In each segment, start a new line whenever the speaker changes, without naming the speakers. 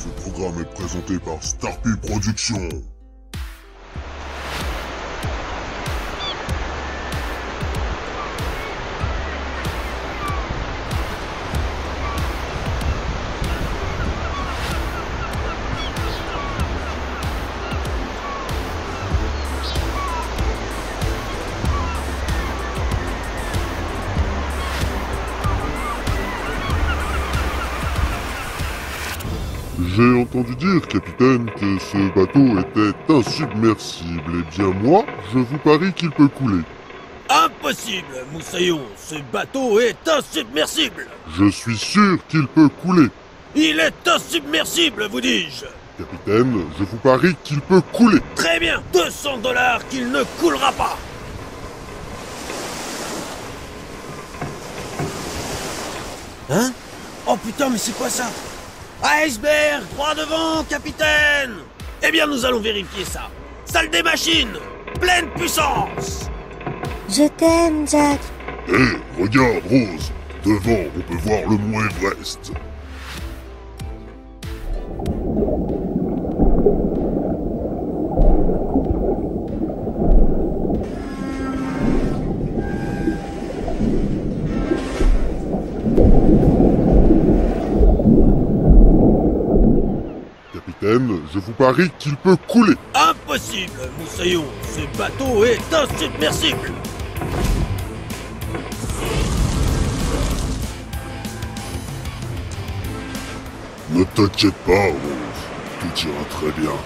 Ce programme est présenté par Starpy Productions. J'ai entendu dire, capitaine, que ce bateau était insubmersible. Eh bien moi, je vous parie qu'il peut couler.
Impossible, Moussaillon, ce bateau est insubmersible.
Je suis sûr qu'il peut couler.
Il est insubmersible, vous dis-je.
Capitaine, je vous parie qu'il peut couler.
Très bien, 200 $ qu'il ne coulera pas. Hein? Oh putain, mais c'est quoi ça? Iceberg, droit devant, capitaine! Eh bien, nous allons vérifier ça. Salle des machines, pleine puissance!
Je t'aime, Jack.
Hé, regarde, Rose. Devant, on peut voir le mont Everest. Capitaine, je vous parie qu'il peut couler.
Impossible, Moussaillon, ce bateau est insubmersible.
Ne t'inquiète pas, Rose. Tout ira très bien.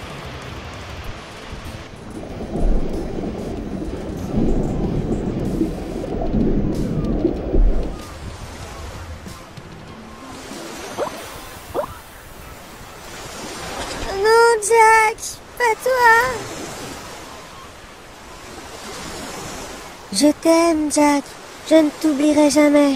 Non, Jack, pas toi. Je t'aime, Jack. Je ne t'oublierai jamais.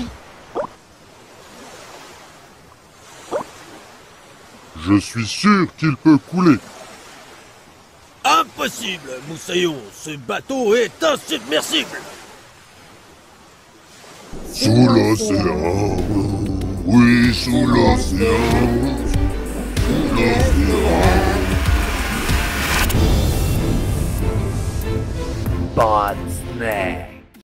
Je suis sûr qu'il peut couler.
Impossible, Moussaillon, ce bateau est insubmersible.
Sous l'océan, oui, sous l'océan, sous l'océan.
Bon snack.